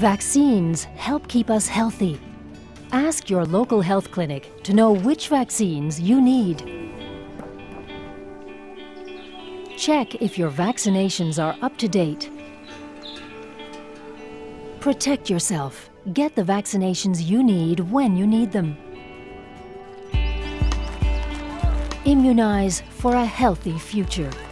Vaccines help keep us healthy. Ask your local health clinic to know which vaccines you need. Check if your vaccinations are up to date. Protect yourself. Get the vaccinations you need when you need them. Immunize for a healthy future.